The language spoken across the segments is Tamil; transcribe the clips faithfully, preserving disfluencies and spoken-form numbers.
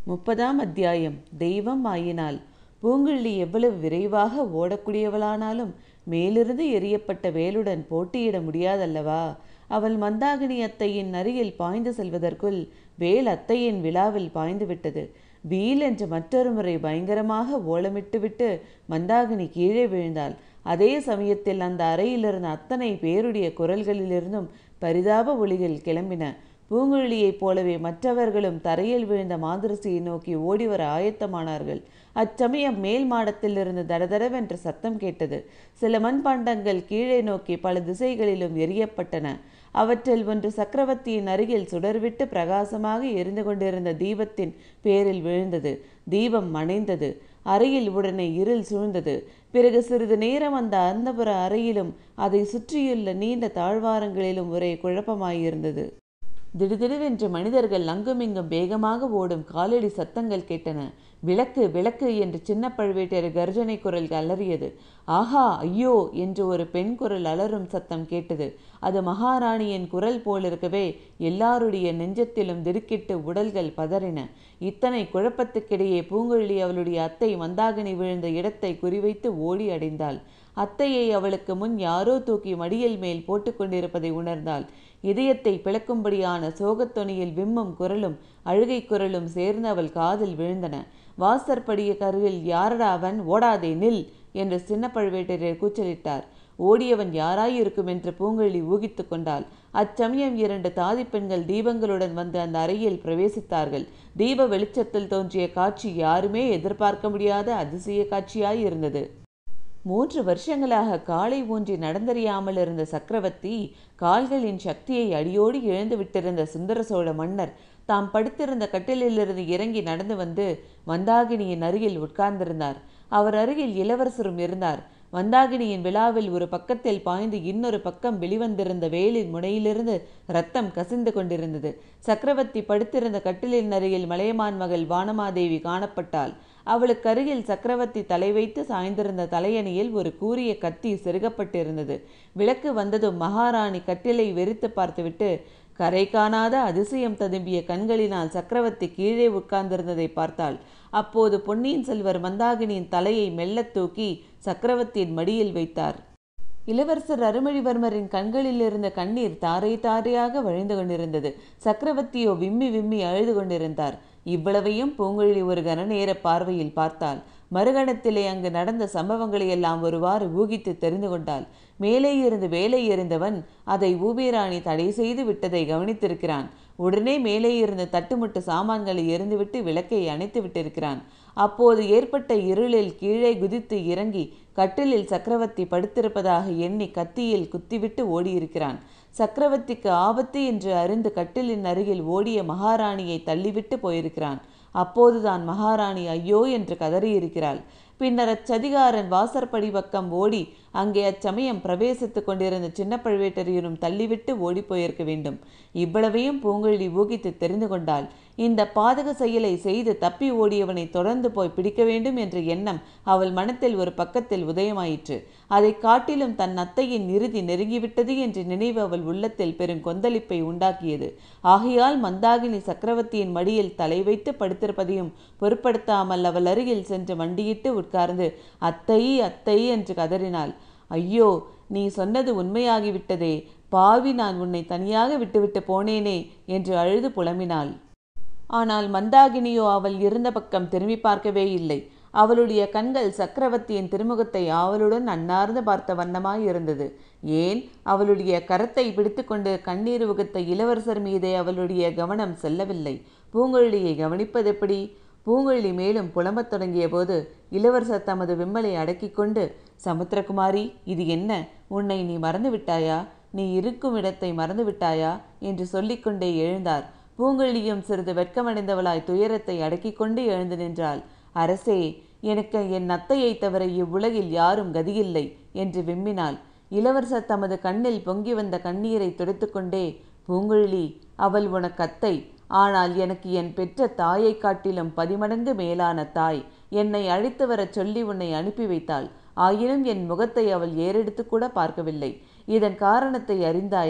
முப்பதாம் அத்தியாயம். தெய்வம் ஆயினாள். பூங்குழலி எவ்வளவு விரைவாக ஓடக்கூடியவளானாலும் மேலிருந்து எரியப்பட்ட வேலுடன் போட்டியிட முடியாதல்லவா? அவள் மந்தாகினி அத்தையின் அருகில் பாய்ந்து செல்வதற்குள் வேல் அத்தையின் விழாவில் பாய்ந்து விட்டது. வீல் என்று மற்றொரு முறை பயங்கரமாக ஓலமிட்டுவிட்டு மந்தாகினி கீழே விழுந்தாள். அதே சமயத்தில் அந்த அறையிலிருந்த அத்தனை பேருடைய குரல்களிலிருந்தும் பரிதாப ஒலிகள் கிளம்பின. பூங்குழலியைப் போலவே மற்றவர்களும் தரையில் விழுந்த மாதரசியை நோக்கி ஓடிவர ஆயத்தமானார்கள். அச்சமயம் மேல் மாடத்திலிருந்து தடதடவென்ற சத்தம் கேட்டது. சில மண்பாண்டங்கள் கீழே நோக்கி பல திசைகளிலும் எரியப்பட்டன. அவற்றில் ஒன்று சக்கரவர்த்தியின் அருகில் சுடர்விட்டு பிரகாசமாக எரிந்து கொண்டிருந்த தீபத்தின் பேரில் விழுந்தது. தீபம் அணைந்தது. அறையில் உடனே இருள் சூழ்ந்தது. பிறகு சிறிது நேரம் அந்த அந்தப்புற அறையிலும் அதை சுற்றியுள்ள நீண்ட தாழ்வாரங்களிலும் ஒரே குழப்பமாயிருந்தது. திடுதிடுவென்று மனிதர்கள் அங்குமிங்கும் வேகமாக ஓடும் காலடி சத்தங்கள் கேட்டன. விளக்கு விளக்கு என்று சின்ன பழுவேட்டர் கர்ஜனை குரல் அலறியது. ஆஹா, ஐயோ என்று ஒரு பெண் குரல் அலறும் சத்தம் கேட்டது. அது மகாராணியின் குரல் போலிருக்கவே எல்லாருடைய நெஞ்சத்திலும் திடுக்கிட்டு உடல்கள் பதறின. இத்தனை குழப்பத்துக்கிடையே பூங்குழலி அவளுடைய அத்தை மந்தாகினி விழுந்த இடத்தை குறிவைத்து ஓடி அடைந்தாள். அத்தையை அவளுக்கு முன் யாரோ தூக்கி மடியில் மேல் போட்டு கொண்டிருப்பதை உணர்ந்தாள். இதயத்தை பிளக்கும்படியான சோகத்தொனியில் விம்மும் குரலும் அழுகை குரலும் சேர்ந்து அவள் காதில் விழுந்தன. வாசற்படிய கருவில் யாரடா அவன், ஓடாதே நில் என்று சின்ன பழுவேட்டரையர் கூச்சலிட்டார். ஓடியவன் யாராயிருக்கும் என்று பூங்குழலி ஊகித்து கொண்டாள். அச்சமயம் இரண்டு தாதி பெண்கள் தீபங்களுடன் வந்து அந்த அறையில் பிரவேசித்தார்கள். தீப வெளிச்சத்தில் தோன்றிய காட்சி யாருமே எதிர்பார்க்க முடியாத அதிசய காட்சியாய் இருந்தது. மூன்று வருஷங்களாக காலை ஊன்றி நடந்தறியாமல் இருந்த சக்கரவர்த்தி கால்களின் சக்தியை அடியோடி இழந்து விட்டிருந்த சுந்தர சோழ மன்னர் தாம் படுத்திருந்த கட்டிலிலிருந்து இறங்கி நடந்து வந்து மந்தாகினியின் அருகில் உட்கார்ந்திருந்தார். அவர் அருகில் இளவரசரும் இருந்தார். மந்தாகினியின் விழாவில் ஒரு பக்கத்தில் பாய்ந்து இன்னொரு பக்கம் வெளிவந்திருந்த வேலின் முனையிலிருந்து இரத்தம் கசிந்து கொண்டிருந்தது. சக்கரவர்த்தி படுத்திருந்த கட்டிலின் அருகில் மலையமான் மகள் வானமாதேவி காணப்பட்டாள். அவளுக்கு அருகில் சக்கரவர்த்தி தலை வைத்து சாய்ந்திருந்த தலையணியில் ஒரு கூரிய கத்தி செருகப்பட்டிருந்தது. விளக்கு வந்ததும் மகாராணி கட்டிலை வெறித்து பார்த்துவிட்டு கரை காணாத அதிசயம் ததும்பிய கண்களினால் சக்கரவர்த்தி கீழே உட்கார்ந்திருந்ததை பார்த்தாள். அப்போது பொன்னியின் செல்வர் மந்தாகினியின் தலையை மெல்ல தூக்கி சக்கரவர்த்தியின் மடியில் வைத்தார். இளவரசர் அருள்மொழிவர்மரின் கண்களில் இருந்த கண்ணீர் தாரை தாரையாக வழிந்து கொண்டிருந்தது. சக்கரவர்த்தியோ விம்மி விம்மி அழுது கொண்டிருந்தார். இவ்வளவையும் பூங்குழலி ஒரு கனநேர பார்வையில் பார்த்தாள். மறுகணத்திலே அங்கு நடந்த சம்பவங்களை எல்லாம் ஒருவாறு ஊகித்து தெரிந்து கொண்டாள். மேலே இருந்து வேலை எறிந்தவன் அதை ஊபிராணி தடை செய்து விட்டதை கவனித்திருக்கிறான். உடனே மேலே இருந்த தட்டுமுட்டு சாமான்களை எறிந்துவிட்டு விளக்கை அணைத்து விட்டிருக்கிறான். அப்போது ஏற்பட்ட இருளில் கீழே குதித்து இறங்கி கட்டிலில் சக்கரவர்த்தி படுத்திருப்பதாக எண்ணி கத்தியில் குத்திவிட்டு ஓடியிருக்கிறான். சக்கரவர்த்திக்கு ஆபத்து என்று அறிந்து கட்டிலின் அருகில் ஓடிய மகாராணியை தள்ளிவிட்டு போயிருக்கிறான். அப்போதுதான் மகாராணி ஐயோ என்று கதறியிருக்கிறாள். பின்னர் அச்சதிகாரன் வாசற்படி பக்கம் ஓடி அங்கே அச்சமயம் பிரவேசித்து கொண்டிருந்த சின்ன பழுவேட்டரையரும் தள்ளிவிட்டு ஓடி போயிருக்க வேண்டும். இவ்வளவையும் பூங்குழலி ஊகித்து தெரிந்து கொண்டாள். இந்த பாதக செயலை செய்து தப்பி ஓடியவனை தொடர்ந்து போய் பிடிக்க வேண்டும் என்ற எண்ணம் அவள் மனத்தில் ஒரு பக்கத்தில் உதயமாயிற்று. அதை காட்டிலும் தன் அத்தையின் இறுதி நெருங்கிவிட்டது என்ற நினைவு அவள் உள்ளத்தில் பெரும் கொந்தளிப்பை உண்டாக்கியது. ஆகையால் மந்தாகினி சக்கரவர்த்தியின் மடியில் தலை வைத்து படுத்திருப்பதையும் பொருட்படுத்தாமல் அவள் அருகில் சென்று மண்டியிட்டு உட்கார்ந்து அத்தை அத்தை என்று கதறினாள். ஐயோ, நீ சொன்னது உண்மையாகிவிட்டதே, பாவி, நான் உன்னை தனியாக விட்டுவிட்டு போனேனே என்று அழுது புலம்பினாள். ஆனால் மந்தாகினியோ அவள் இருந்த பக்கம் திரும்பி பார்க்கவே இல்லை. அவளுடைய கண்கள் சக்கரவர்த்தியின் திருமுகத்தை ஆவலுடன் அன்னார்ந்து பார்த்த வண்ணமாய் இருந்தது. ஏன், அவளுடைய கரத்தை பிடித்து கொண்டு கண்ணீர் உகுத்த இளவரசர் மீதே அவளுடைய கவனம் செல்லவில்லை. பூங்குழலியை கவனிப்பதெப்படி? பூங்குழலி மேலும் புலம்பத் தொடங்கிய போது இளவரசர் தமது விம்மலை அடக்கி கொண்டு, சமுத்திரகுமாரி, இது என்ன? உன்னை நீ மறந்து விட்டாயா? நீ இருக்கும் இடத்தை மறந்து விட்டாயா என்று சொல்லிக்கொண்டே எழுந்தார். பூங்குழலியும் சிறிது வெட்கமடைந்தவளாய் துயரத்தை அடக்கி கொண்டு எழுந்து நின்றாள். அரசே, எனக்கு என் அத்தையை தவிர இவ்வுலகில் யாரும் கதியில்லை என்று விம்மினாள். இளவரசர் தமது கண்ணில் பொங்கி வந்த கண்ணீரை துடைத்து கொண்டே, பூங்குழலி, அவள் உனக்கு அத்தை. ஆனால் எனக்கு என் பெற்ற தாயை காட்டிலும் பதிமடங்கு மேலான தாய். என்னை அழைத்து வர சொல்லி உன்னை அனுப்பி வைத்தாள். ஆயினும் என் முகத்தை அவள் ஏறெடுத்து கூட பார்க்கவில்லை. இதன் காரணத்தை அறிந்தாயா?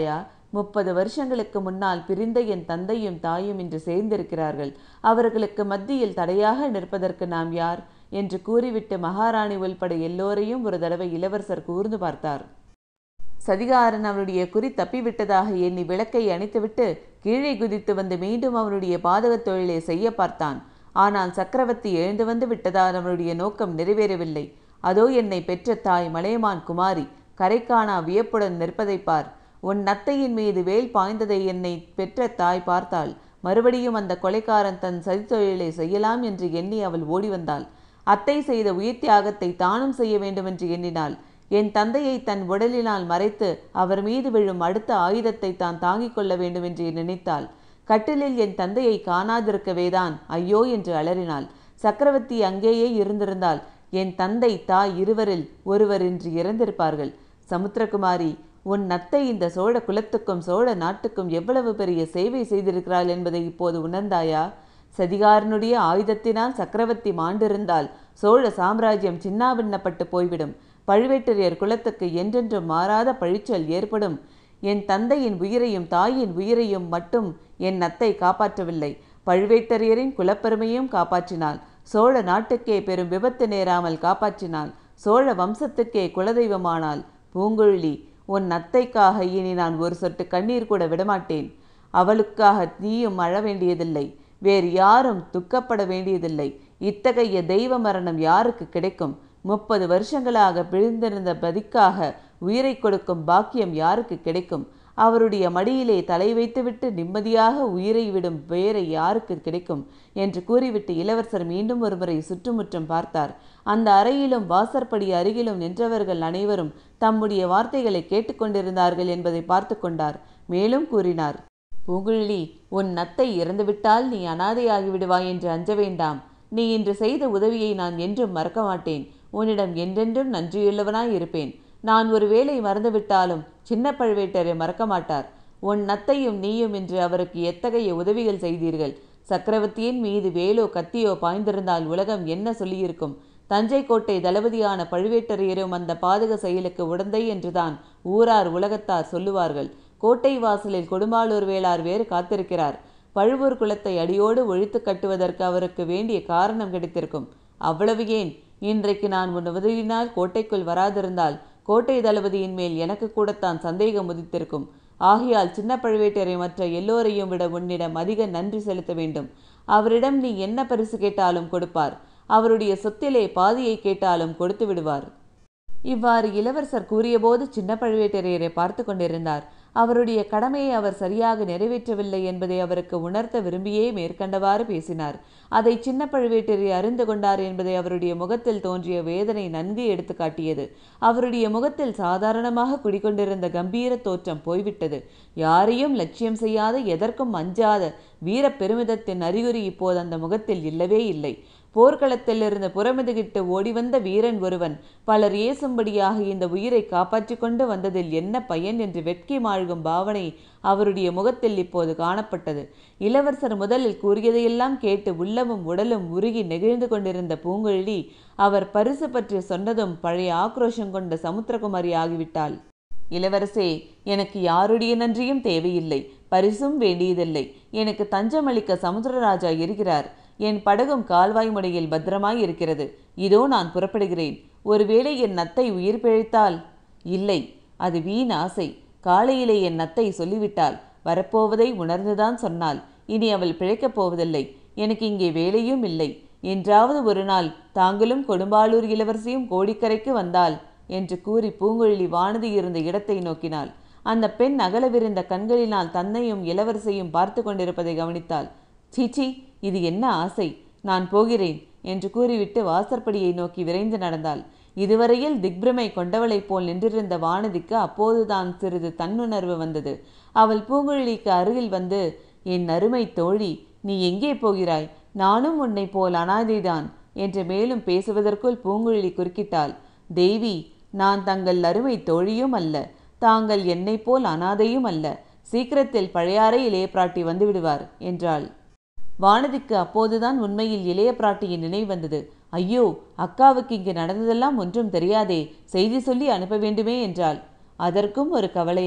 முப்பது வருஷங்களுக்கு முன்னால் பிரிந்த என் தந்தையும் தாயும் இன்று சேர்ந்திருக்கிறார்கள். அவர்களுக்கு மத்தியில் தடையாக நிற்பதற்கு நாம் யார் என்று கூறிவிட்டு மகாராணி உள்பட எல்லோரையும் ஒரு தடவை இளவரசர் கூர்ந்து பார்த்தார். சதிகாரன் அவனுடைய குறி தப்பிவிட்டதாக எண்ணி விளக்கை அணைத்துவிட்டு கீழே குதித்து வந்து மீண்டும் அவனுடைய பாதகத் தொழிலை செய்ய பார்த்தான். ஆனால் சக்கரவர்த்தி எழுந்து வந்து விட்டதால் அவனுடைய நோக்கம் நிறைவேறவில்லை. அதோ என்னை பெற்ற தாய் மலையமான் குமாரி கரைக்காணா வியப்புடன் நிற்பதை பார். உன் நத்தையின் மீது வேல் பாய்ந்ததை என்னை பெற்ற தாய் பார்த்தாள். மறுபடியும் அந்த கொலைக்காரன் தன் சதித்தொழிலை செய்யலாம் என்று எண்ணி அவள் ஓடி வந்தாள். அத்தை செய்த உயிர் தியாகத்தை தானும் செய்ய வேண்டுமென்று எண்ணினாள். என் தந்தையை தன் உடலினால் மறைத்து அவர் மீது விழும் அடுத்த ஆயுதத்தை தான் தாங்கிக் கொள்ள வேண்டும் என்று நினைத்தாள். கட்டிலில் என் தந்தையை காணாதிருக்கவேதான் ஐயோ என்று அலறினாள். சக்கரவர்த்தி அங்கேயே இருந்திருந்தால் என் தந்தை தாய் இருவரில் ஒருவர் இன்று இறந்திருப்பார்கள். சமுத்திரகுமாரி, உன் நத்தை இந்த சோழ குலத்துக்கும் சோழ நாட்டுக்கும் எவ்வளவு பெரிய சேவை செய்திருக்கிறாள் என்பதை இப்போது உணர்ந்தாயா? சதிகாரனுடைய ஆயுதத்தினால் சக்கரவர்த்தி மாண்டிருந்தால் சோழ சாம்ராஜ்யம் சின்னாபின்னப்பட்டு போய்விடும். பழுவேட்டரையர் குலத்துக்கு என்றென்றும் மாறாத பழிச்சொல் ஏற்படும். என் தந்தையின் உயிரையும் தாயின் உயிரையும் மட்டும் என் நத்தை காப்பாற்றவில்லை, பழுவேட்டரையரின் குலப்பெருமையும் காப்பாற்றினாள். சோழ நாட்டுக்கே பெரும் விபத்து நேராமல் காப்பாற்றினாள். சோழ வம்சத்துக்கே குலதெய்வமானாள். பூங்குழலி, உன் நத்தைக்காக இனி நான் ஒரு சொட்டு கண்ணீர் கூட விடமாட்டேன். அவளுக்காக நீயும் அழ வேண்டியதில்லை, வேறு யாரும் துக்கப்பட வேண்டியதில்லை. இத்தகைய தெய்வ மரணம் யாருக்கு கிடைக்கும்? முப்பது வருஷங்களாக பிழிந்திருந்த பதிக்காக உயிரை கொடுக்கும் பாக்கியம் யாருக்கு கிடைக்கும்? அவருடைய மடியிலே தலை வைத்துவிட்டு நிம்மதியாக உயிரை விடும் பெயரை யாருக்கு கிடைக்கும் என்று கூறிவிட்டு இளவரசர் மீண்டும் ஒருமுறை சுற்றுமுற்றும் பார்த்தார். அந்த அறையிலும் வாசற்படி அருகிலும் நின்றவர்கள் அனைவரும் தம்முடைய வார்த்தைகளை கேட்டுக்கொண்டிருந்தார்கள் என்பதை பார்த்து கொண்டார். மேலும் கூறினார், பூங்குழலி, உன் நத்தை இறந்துவிட்டால் நீ அனாதையாகி விடுவாய் என்று அஞ்ச வேண்டாம். நீ இன்று செய்த உதவியை நான் என்றும் மறக்க மாட்டேன். உன்னிடம் என்றென்றும் நன்றியுள்ளவனாய் இருப்பேன். நான் ஒரு வேளை மறந்துவிட்டாலும் சின்ன பழுவேட்டரையர் மறக்க மாட்டார். உன் நத்தையும் நீயும் இன்று அவருக்கு எத்தகைய உதவிகள் செய்தீர்கள். சக்கரவர்த்தியின் மீது வேலோ கத்தியோ பாய்ந்திருந்தால் உலகம் என்ன சொல்லியிருக்கும்? தஞ்சை கோட்டை தளபதியான பழுவேட்டரையரும் அந்த பாதக செயலுக்கு உடந்தை என்றுதான் ஊரார் உலகத்தார் சொல்லுவார்கள். கோட்டை வாசலில் கொடும்பாளூர் வேளார் வேறு காத்திருக்கிறார். பழுவூர் குலத்தை அடியோடு ஒழித்து கட்டுவதற்கு அவருக்கு வேண்டிய காரணம் கிடைத்திருக்கும். அவ்வளவு ஏன், இன்றைக்கு நான் உன் உதவியினால் கோட்டைக்குள் வராதிருந்தால் கோட்டை தளபதியின் மேல் எனக்கு கூடத்தான் சந்தேகம் உதித்திருக்கும். ஆகையால் சின்ன பழுவேட்டரை மற்ற எல்லோரையும் விட உன்னிடம் அதிக நன்றி செலுத்த வேண்டும். அவரிடம் நீ என்ன பரிசு கேட்டாலும் கொடுப்பார். அவருடைய சொத்திலே பாதியை கேட்டாலும் கொடுத்து விடுவார். இவ்வாறு இளவரசர் கூறியபோது சின்ன பழுவேட்டரையரை பார்த்து கொண்டிருந்தார். அவருடைய கடமையை அவர் சரியாக நிறைவேற்றவில்லை என்பதை அவருக்கு உணர்த்த விரும்பியே மேற்கண்டவாறு பேசினார். அதை சின்ன பழுவேட்டரையர் அறிந்து கொண்டார் என்பதை அவருடைய முகத்தில் தோன்றிய வேதனை நன்கு எடுத்து காட்டியது. அவருடைய முகத்தில் சாதாரணமாக குடிக்கொண்டிருந்த கம்பீர தோற்றம் போய்விட்டது. யாரையும் லட்சியம் செய்யாத, எதற்கும் அஞ்சாத வீர பெருமிதத்தின் அறிகுறி இப்போது அந்த முகத்தில் இல்லவே இல்லை. போர்க்களத்திலிருந்து புறமுதுகிட்டு ஓடிவந்த வீரன் ஒருவன் பலர் ஏசும்படியாக இந்த உயிரை காப்பாற்றி கொண்டு வந்ததில் என்ன பயன் என்று வெட்கி மாழ்கும் பாவனை அவருடைய முகத்தில் இப்போது காணப்பட்டது. இளவரசர் முதலில் கூறியதையெல்லாம் கேட்டு உள்ளமும் உடலும் உருகி நெகிழ்ந்து கொண்டிருந்த பூங்குழலி அவர் பரிசு பற்றி சொன்னதும் பழைய ஆக்ரோஷம் கொண்ட சமுத்திரகுமாரி ஆகிவிட்டாள். இளவரசே, எனக்கு யாருடைய நன்றியும் தேவையில்லை, பரிசும் வேண்டியதில்லை. எனக்கு தஞ்சம் அளிக்க சமுத்திரராஜா இருக்கிறார். என் படகும் கால்வாய் முனையில் பத்திரமாய் இருக்கிறது. இதோ நான் புறப்படுகிறேன். ஒருவேளை என் நத்தை உயிர் பிழைத்தால்? இல்லை, அது வீண் ஆசை. காலையிலே என் நத்தை சொல்லிவிட்டாள். வரப்போவதை உணர்ந்துதான் சொன்னாள். இனி அவள் பிழைக்கப் போவதில்லை. எனக்கு இங்கே வேலையும் இல்லை. என்றாவது ஒரு நாள் தாங்களும் கொடும்பாளூர் இளவரசியும் கோடிக்கரைக்கு வந்தால் என்று கூறி பூங்குழலி வானதி இருந்த இடத்தை நோக்கினாள். அந்த பெண் அகலவிருந்த கண்களினால் தன்னையும் இளவரசையும் பார்த்து கொண்டிருப்பதை கவனித்தாள். சீச்சி, இது என்ன ஆசை? நான் போகிறேன் என்று கூறிவிட்டு வாசற்படியை நோக்கி விரைந்து நடந்தாள். இதுவரையில் திக்பிரமை கொண்டவளைப் போல் நின்றிருந்த வானதிக்கு அப்போதுதான் சிறிது தன்னுணர்வு வந்தது. அவள் பூங்குழலிக்கு அருகில் வந்து, என் அருமை தோழி, நீ எங்கே போகிறாய்? நானும் உன்னை போல் அனாதைதான் என்று மேலும் பேசுவதற்குள் பூங்குழலி குறுக்கிட்டாள். தேவி, நான் தங்கள் அருமை தோழியும் அல்ல, தாங்கள் என்னை போல் அனாதையும் அல்ல. சீக்கிரத்தில் பழையாறை இளைய பிராட்டி வந்து விடுவார் என்றாள். வானதிக்கு அப்போதுதான் உண்மையில் இளைய பிராட்டியின் நினைவு வந்தது. ஐயோ, அக்காவுக்கு இங்கு நடந்ததெல்லாம் ஒன்றும் தெரியாதே, செய்தி சொல்லி அனுப்ப வேண்டுமே என்றாள். அதற்கும் ஒரு கவலையா?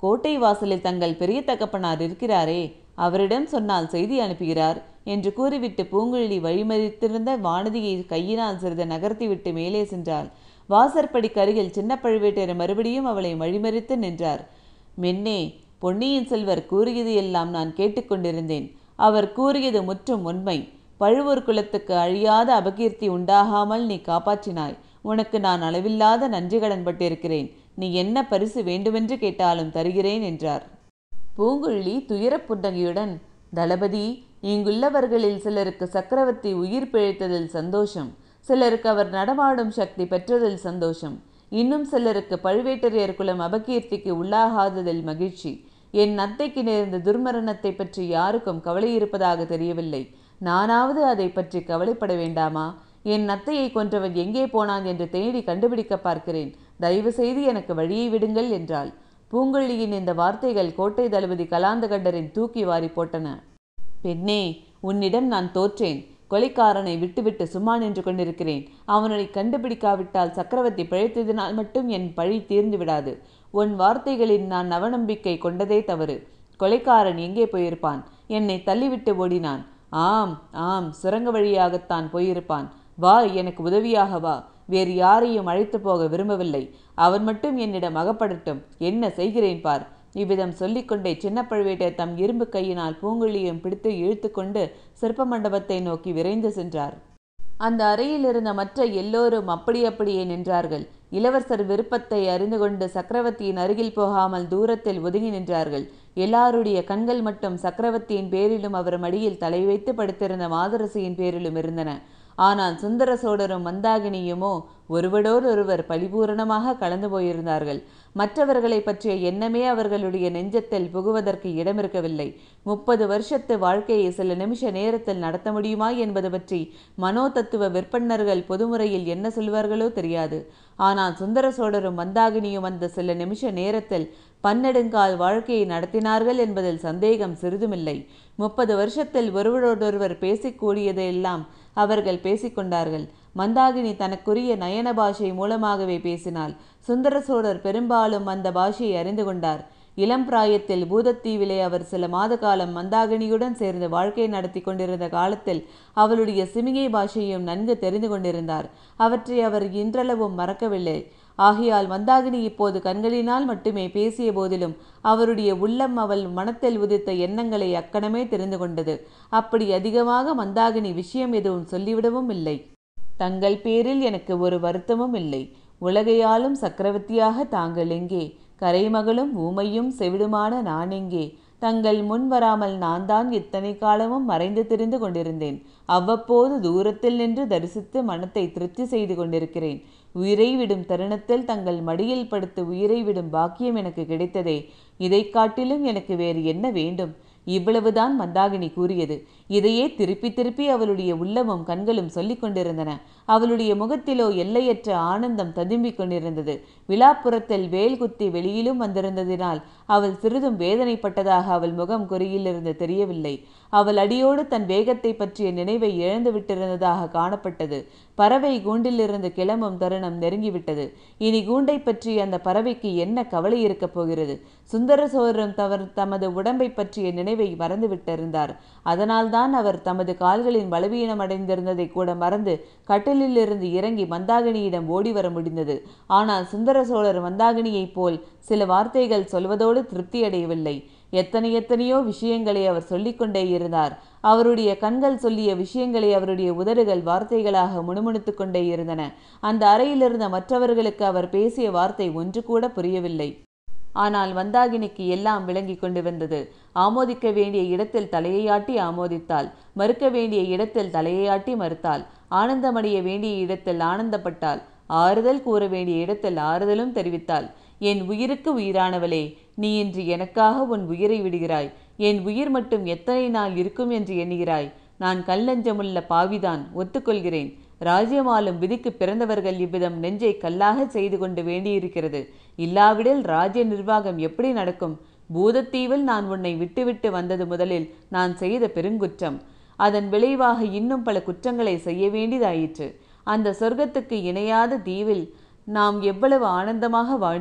கோட்டை வாசலில் தங்கள் பெரிய தகப்பனார் இருக்கிறாரே, அவரிடம் சொன்னால் செய்தி அனுப்புகிறார் என்று கூறிவிட்டு பூங்குழலி வழிமறித்திருந்த வானதியை கையினால் சிறிது நகர்த்திவிட்டு மேலே சென்றாள். வாசற்படிக்கு அருகில் சின்ன பழுவேட்டரையர் மறுபடியும் அவளை வழிமறித்து நின்றார். மென்னே, பொன்னியின் செல்வர் கூறியது எல்லாம் நான் கேட்டுக்கொண்டிருந்தேன். அவர் கூறியது முற்றும் உண்மை. பழுவூர் குலத்துக்கு அழியாத அபகீர்த்தி உண்டாகாமல் நீ காப்பாற்றினாய். உனக்கு நான் அளவில்லாத நன்றி கடன் பட்டிருக்கிறேன். நீ என்ன பரிசு வேண்டுமென்று கேட்டாலும் தருகிறேன் என்றார். பூங்குழலி துயரப் புன்னகையுடன், தளபதி, இங்குள்ளவர்களில் சிலருக்கு சக்கரவர்த்தி உயிர் பிழைத்ததில் சந்தோஷம், சிலருக்கு அவர் நடமாடும் சக்தி பெற்றதில் சந்தோஷம், இன்னும் சிலருக்கு பழுவேட்டரையர் குலம் அபகீர்த்திக்கு உள்ளாகாததில் மகிழ்ச்சி. என் அத்தைக்கு நேர்ந்த துர்மரணத்தை பற்றி யாருக்கும் கவலை இருப்பதாக தெரியவில்லை. நானாவது அதை பற்றி கவலைப்பட வேண்டாமா? என் அத்தையை கொன்றவன் எங்கே போனான் என்று தேடி கண்டுபிடிக்க பார்க்கிறேன். தயவு செய்து எனக்கு வழியை விடுங்கள் என்றாள். பூங்குழலியின் இந்த வார்த்தைகள் கோட்டை தளபதி கலாந்தகண்டரின் தூக்கி வாரி போட்டன. பெண்ணே, உன்னிடம் நான் தோற்றேன். கொலைக்காரனை விட்டுவிட்டு சும்மா நின்று கொண்டிருக்கிறேன். அவனை கண்டுபிடிக்காவிட்டால் சக்கரவர்த்தி பிழைத்ததினால் மட்டும் என் பழி தீர்ந்து விடாது. உன் வார்த்தைகளில் நான் அவநம்பிக்கை கொண்டதே தவறு. கொலைக்காரன் எங்கே போயிருப்பான்? என்னை தள்ளிவிட்டு ஓடினான். ஆம் ஆம், சுரங்க வழியாகத்தான் போயிருப்பான். வா, எனக்கு உதவியாக வா. வேறு யாரையும் அழைத்து போக விரும்பவில்லை. அவன் மட்டும் என்னிடம் அகப்படட்டும். என்ன செய்கிறேன் பார். இவ்விதம் சொல்லிக்கொண்டே சின்ன பழுவேட்டர் தம் இரும்பு கையினால் பூங்குழியையும் பிடித்து இழுத்து கொண்டு சிற்ப மண்டபத்தை நோக்கி விரைந்து சென்றார். அந்த அறையில் இருந்த மற்ற எல்லோரும் அப்படி அப்படியே நின்றார்கள். இளவரசர் விருப்பத்தை அறிந்து கொண்டு சக்கரவர்த்தியின் அருகில் போகாமல் தூரத்தில் ஒதுங்கி நின்றார்கள். எல்லாருடைய கண்கள் மட்டும் சக்கரவர்த்தியின் பேரிலும் அவர் மடியில் தலை வைத்து படுத்திருந்த மாதரசியின் பேரிலும் இருந்தன. ஆனால் சுந்தர சோழரும் மந்தாகினியுமோ ஒருவரோடு ஒருவர் பரிபூரணமாக கலந்து போயிருந்தார்கள். மற்றவர்களை பற்றிய எண்ணமே அவர்களுடைய நெஞ்சத்தில் புகுவதற்கு இடமிருக்கவில்லை. முப்பது வருஷத்து வாழ்க்கையை சில நிமிஷ நேரத்தில் நடத்த முடியுமா என்பது பற்றி மனோ தத்துவ விற்பன்னர்கள் பொதுமுறையில் என்ன சொல்வார்களோ தெரியாது. ஆனால் சுந்தர சோழரும் மந்தாகினியும் அந்த சில நிமிஷ நேரத்தில் பன்னெடுங்கால் வாழ்க்கையை நடத்தினார்கள் என்பதில் சந்தேகம் சிறிதுமில்லை. முப்பது வருஷத்தில் ஒருவரோடொருவர் பேசிக்கூடியதையெல்லாம் அவர்கள் பேசிக்கொண்டார்கள். மந்தாகினி தனக்குரிய நயன பாஷை மூலமாகவே பேசினாள். சுந்தர சோழர் பெரும்பாலும் அந்த பாஷையை அறிந்து கொண்டார். இளம் பிராயத்தில் பூதத்தீவிலே அவர் சில மாத காலம் மந்தாகினியுடன் சேர்ந்து வாழ்க்கை நடத்தி கொண்டிருந்த காலத்தில் அவளுடைய சிமிகை பாஷையும் நன்கு தெரிந்து கொண்டிருந்தார். அவற்றை அவர் இன்றளவும் மறக்கவில்லை. ஆகையால் மந்தாகினி இப்போது கண்களினால் மட்டுமே பேசிய போதிலும் அவருடைய உள்ளம் அவள் மனத்தில் உதித்த எண்ணங்களை அக்கணமே தெரிந்து கொண்டது. அப்படி அதிகமாக மந்தாகினி விஷயம் எதுவும் சொல்லிவிடவும் இல்லை. தங்கள் பேரில் எனக்கு ஒரு வருத்தமும் இல்லை. உலகையாலும் சக்கரவர்த்தியாக தாங்கள் எங்கே? கரைமகளும் ஊமையும் செவிடுமான நான் எங்கே? தங்கள் முன் வராமல் நான் தான் இத்தனை காலமும் மறைந்து திரிந்து கொண்டிருந்தேன். அவ்வப்போது தூரத்தில் நின்று தரிசித்து மனத்தை திருப்தி செய்து கொண்டிருக்கிறேன். உயிரை விடும் தருணத்தில் தங்கள் மடியில் படுத்து உயிரை விடும் பாக்கியம் எனக்கு கிடைத்ததே. இதை காட்டிலும் எனக்கு வேறு என்ன வேண்டும்? இவ்வளவுதான் மந்தாகினி கூறியது. இதையே திருப்பி திருப்பி அவளுடைய உள்ளமும் கண்களும் சொல்லிக் கொண்டிருந்தன. அவளுடைய முகத்திலோ எல்லையற்ற ஆனந்தம் ததும்பிக் கொண்டிருந்தது. விழாப்புறத்தில் வேல் குத்தி வெளியிலும் வந்திருந்ததினால் அவள் சிறிதும் வேதனைப்பட்டதாக அவள் முகம் குறியிலிருந்து தெரியவில்லை. அவள் அடியோடு தன் வேகத்தை பற்றிய நினைவை இழந்து விட்டிருந்ததாக காணப்பட்டது. பறவை கூண்டிலிருந்து கிளம்பும் தருணம் நெருங்கிவிட்டது. இனி கூண்டை பற்றி அந்த பறவைக்கு என்ன கவலை இருக்கப் போகிறது? சுந்தர சோழரும் தவர் தமது உடம்பை பற்றிய நினைவை மறந்துவிட்டிருந்தார். அதனால்தான் அவர் தமது கால்களின் பலவீனம் அடைந்திருந்ததை கூட மறந்து கட்டிலில் இருந்து இறங்கி மந்தாகினியிடம் ஓடி வர முடிந்தது. ஆனால் சுந்தர சோழர் மந்தாகினியைப் போல் சில வார்த்தைகள் சொல்வதோடு திருப்தி அடையவில்லை. எத்தனை எத்தனையோ விஷயங்களை அவர் சொல்லிக்கொண்டே இருந்தார். அவருடைய கண்கள் சொல்லிய விஷயங்களை அவருடைய உதடுகள் வார்த்தைகளாக முணுமுணுத்து கொண்டே இருந்தன. அந்த அறையில் இருந்த மற்றவர்களுக்கு அவர் பேசிய வார்த்தை ஒன்று கூட புரியவில்லை. ஆனால் மந்தாகினிக்கு எல்லாம் விளங்கி கொண்டு வந்தது. ஆமோதிக்க வேண்டிய இடத்தில் தலையையாட்டி ஆமோதித்தாள், மறுக்க வேண்டிய இடத்தில் தலையையாட்டி மறுத்தாள், ஆனந்தமடைய வேண்டிய இடத்தில் ஆனந்தப்பட்டாள், ஆறுதல் கூற வேண்டிய இடத்தில் ஆறுதலும் தெரிவித்தாள். என் உயிருக்கு உயிரானவளே, நீ இன்று எனக்காக உன் உயிரை விடுகிறாய். என் உயிர் மட்டும் எத்தனை நாள் இருக்கும் என்று எண்ணுகிறாய்? நான் கல்லஞ்சமுள்ள பாவிதான், ஒத்துக்கொள்கிறேன். ராஜ்யமாலும் விதிக்கு பிறந்தவர்கள் இவ்விதம் நெஞ்சை கல்லாக செய்து கொண்டு வேண்டியிருக்கிறது. இல்லாவிடில் ராஜ்ய நிர்வாகம் எப்படி நடக்கும்? பூதத்தீவில் நான் உன்னை விட்டுவிட்டு வந்தது முதலில் நான் செய்த பெருங்குற்றம். அதன் விளைவாக இன்னும் பல குற்றங்களை செய்ய வேண்டியதாயிற்று. அந்த சொர்க்கத்துக்கு இணையாத தீவில் நாம் எவ்வளவு ஆனந்தமாக வாழ்ந்தோம்.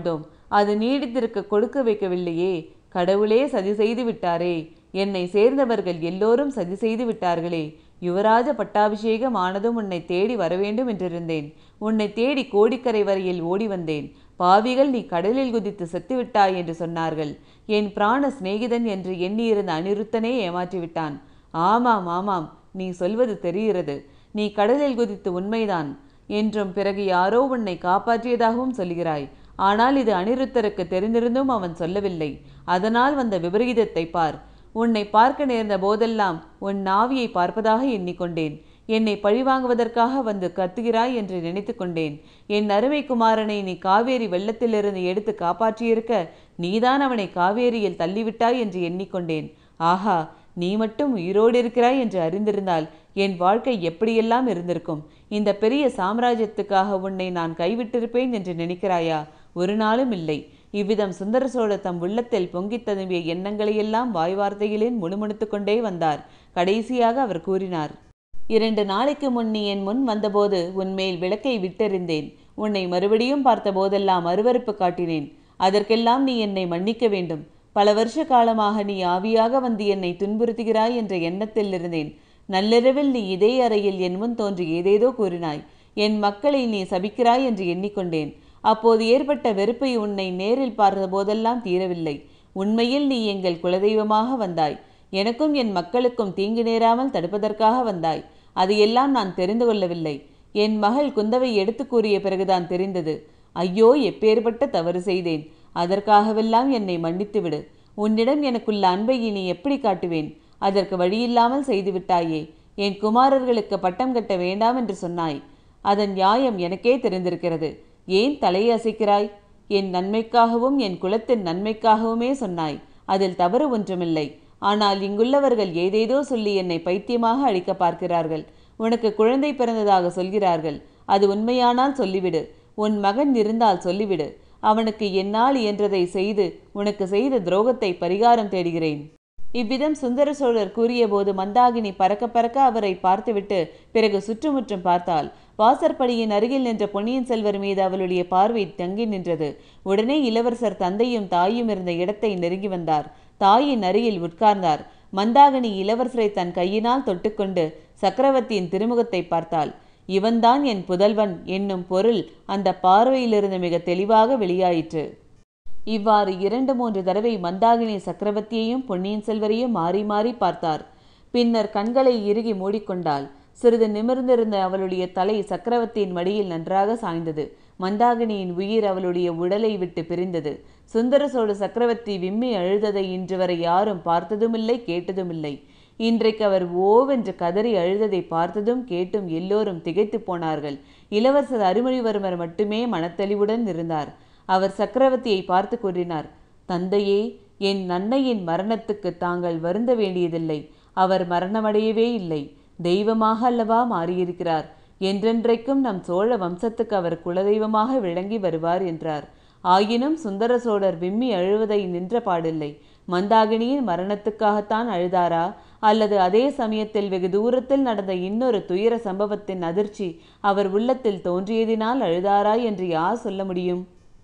அது நீடித்திருக்க கொடுக்க வைக்கவில்லையே. கடவுளே சதி செய்து விட்டாரே. என்னை சேர்ந்தவர்கள் எல்லோரும் சதி செய்து விட்டார்களே. யுவராஜ பட்டாபிஷேகம் ஆனதும் உன்னை தேடி வரவேண்டும் என்றிருந்தேன். உன்னை தேடி கோடிக்கரை வரையில் ஓடி வந்தேன். பாவிகள் நீ கடலில் குதித்து செத்துவிட்டாய் என்று சொன்னார்கள். என் பிராண சிநேகிதன் என்று எண்ணியிருந்த அனிருத்தனே ஏமாற்றிவிட்டான். ஆமாம் ஆமாம், நீ சொல்வது தெரிகிறது. நீ கடலில் குதித்து உண்மைதான் என்றும் பிறகு யாரோ உன்னை காப்பாற்றியதாகவும் சொல்கிறாய். ஆனால் இது அனிருத்தருக்கு தெரிந்திருந்தும் அவன் சொல்லவில்லை. அதனால் வந்த விபரீதத்தை பார். உன்னை பார்க்க நேர்ந்த போதெல்லாம் உன் நாவியை பார்ப்பதாக எண்ணிக்கொண்டேன். என்னை பழிவாங்குவதற்காக வந்து கத்துகிறாய் என்று நினைத்து கொண்டேன். என் அருமை குமாரனை நீ காவேரி வெள்ளத்திலிருந்து எடுத்து காப்பாற்றியிருக்க நீதான் அவனை காவேரியில் தள்ளிவிட்டாய் என்று எண்ணிக்கொண்டேன். ஆஹா, நீ மட்டும் உயிரோடு இருக்கிறாய் என்று அறிந்திருந்தால் என் வாழ்க்கை எப்படியெல்லாம் இருந்திருக்கும். இந்த பெரிய சாம்ராஜ்யத்துக்காக உன்னை நான் கைவிட்டிருப்பேன் என்று நினைக்கிறாயா? ஒரு நாளும் இல்லை. இவ்விதம் சுந்தர சோழர் தம் உள்ளத்தில் பொங்கித் ததும்பிய எண்ணங்களையெல்லாம் வாய் வார்த்தைகளில் முணுமுணுத்து கொண்டே வந்தார். கடைசியாக அவர் கூறினார், இரண்டு நாளைக்கு முன் நீ என் முன் வந்தபோது உன்மேல் விளக்கை விட்டெறிந்தேன். உன்னை மறுபடியும் பார்த்த போதெல்லாம் அருவருப்பு காட்டினேன். அதற்கெல்லாம் நீ என்னை மன்னிக்க வேண்டும். பல வருஷ காலமாக நீ ஆவியாக வந்து என்னை துன்புறுத்துகிறாய் என்ற எண்ணத்தில் இருந்தேன். நள்ளிரவில் நீ இதே அறையில் என் முன் தோன்றி ஏதேதோ கூறினாய். என் மக்களை நீ சபிக்கிறாய் என்று எண்ணிக்கொண்டேன். அப்போது ஏற்பட்ட வெறுப்பை உன்னை நேரில் பார்த்த போதெல்லாம் தீரவில்லை. உண்மையில் நீ எங்கள் குலதெய்வமாக வந்தாய். எனக்கும் என் மக்களுக்கும் தீங்கு நேராமல் தடுப்பதற்காக வந்தாய். அதையெல்லாம் நான் தெரிந்து கொள்ளவில்லை. என் மகள் குந்தவை எடுத்து கூறிய பிறகுதான் தெரிந்தது. ஐயோ, எப்பேற்பட்ட தவறு செய்தேன். அதற்காகவெல்லாம் என்னை மன்னித்துவிடு. உன்னிடம் எனக்குள்ள அன்பை இனி எப்படி காட்டுவேன்? அதற்கு வழியில்லாமல் செய்துவிட்டாயே. என் குமாரர்களுக்கு பட்டம் கட்ட வேண்டாம் என்று சொன்னாய். அதன் நியாயம் எனக்கே தெரிந்திருக்கிறது. ஏன் தலையை அசைக்கிறாய்? என் நன்மைக்காகவும் என் குலத்தின் நன்மைக்காகவுமே சொன்னாய். அதில் தவறு ஒன்றுமில்லை. ஆனால் இங்குள்ளவர்கள் ஏதேதோ சொல்லி என்னை பைத்தியமாக அழிக்க பார்க்கிறார்கள். உனக்கு குழந்தை பிறந்ததாக சொல்கிறார்கள். அது உண்மையானால் சொல்லிவிடு. உன் மகன் இருந்தால் சொல்லிவிடு. அவனுக்கு என்னால் இயன்றதை செய்து உனக்கு செய்த துரோகத்தை பரிகாரம் தேடுகிறேன். இவ்விதம் சுந்தர சோழர் கூறிய போது மந்தாகினி பறக்க பறக்க அவரை பார்த்துவிட்டு பிறகு சுற்றுமுற்றும் பார்த்தாள். வாசற்படியின் அருகில் நின்ற பொன்னியின் செல்வர் மீது அவளுடைய பார்வை தங்கி நின்றது. உடனே இளவரசர் தந்தையும் தாயும் இருந்த இடத்தை நெருங்கி வந்தார். தாயின் அருகில் உட்கார்ந்தார். மந்தாகினி இளவரசரை தன் கையினால் தொட்டுக்கொண்டு சக்கரவர்த்தியின் திருமுகத்தை பார்த்தாள். இவன்தான் என் புதல்வன் என்னும் பொருள் அந்த பார்வையிலிருந்து மிக தெளிவாக வெளியாயிற்று. இவ்வாறு இரண்டு மூன்று தடவை மந்தாகினி சக்கரவர்த்தியையும் பொன்னியின் செல்வரையும் மாறி மாறி பார்த்தார். பின்னர் கண்களை இறுகி மூடிக்கொண்டாள். சிறிது நிமிர்ந்திருந்த அவளுடைய தலை சக்கரவர்த்தியின் மடியில் நன்றாக சாய்ந்தது. மந்தாகினியின் உயிர் அவளுடைய உடலை விட்டு பிரிந்தது. சுந்தர சோழ சக்கரவர்த்தி விம்மி அழுததை இன்று வரை யாரும் பார்த்ததுமில்லை, கேட்டதுமில்லை. இன்றைக்கு அவர் ஓவென்று கதறி அழுததை பார்த்ததும் கேட்டும் எல்லோரும் திகைத்து போனார்கள். இளவரசர் அருள்மொழிவர்மர் மட்டுமே மனத்தெளிவுடன் இருந்தார். அவர் சக்கரவர்த்தியை பார்த்து கூறினார், தந்தையே, என் அன்னையின் மரணத்துக்கு தாங்கள் வருந்த வேண்டியதில்லை. அவர் மரணமடையவே இல்லை. தெய்வமாக அல்லவா மாறியிருக்கிறார். என்றென்றைக்கும் நம் சோழ வம்சத்துக்கு அவர் குலதெய்வமாக விளங்கி வருவார் என்றார். ஆயினும் சுந்தர சோழர் விம்மி அழுவதை நின்ற பாடில்லை. மந்தாகினியின் மரணத்துக்காகத்தான் அழுதாரா, அல்லது அதே சமயத்தில் வெகு தூரத்தில் நடந்த இன்னொரு துயர சம்பவத்தின் அதிர்ச்சி அவர் உள்ளத்தில் தோன்றியதினால் அழுதாரா என்று யார் சொல்ல முடியும்?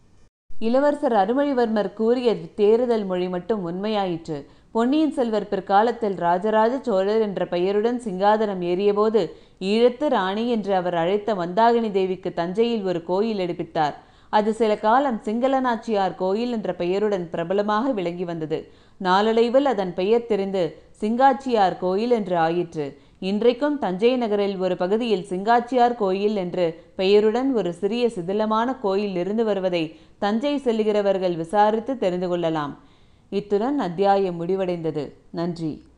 இளவரசர் அருள்மொழிவர்மர் கூறிய தேறுதல் மொழி மட்டும் உண்மையாயிற்று. பொன்னியின் செல்வர் பிற்காலத்தில் ராஜராஜ சோழர் என்ற பெயருடன் சிங்காதனம் ஏறியபோது ஈழத்து ராணி என்று அவர் அழைத்த மந்தாகினி தேவிக்கு தஞ்சையில் ஒரு கோயில் எடுப்பித்தார். அது சில காலம் சிங்களநாச்சியார் கோயில் என்ற பெயருடன் பிரபலமாக விளங்கி வந்தது. நாளடைவில் அதன் பெயர் தெரிந்து சிங்காச்சியார் கோயில் என்று ஆயிற்று. இன்றைக்கும் தஞ்சை நகரில் ஒரு பகுதியில் சிங்காச்சியார் கோயில் என்று பெயருடன் ஒரு சிறிய சிதிலமான கோயில் இருந்து வருவதை தஞ்சை செல்லுகிறவர்கள் விசாரித்து தெரிந்து கொள்ளலாம். இத்துடன் அத்தியாயம் முடிவடைந்தது. நன்றி.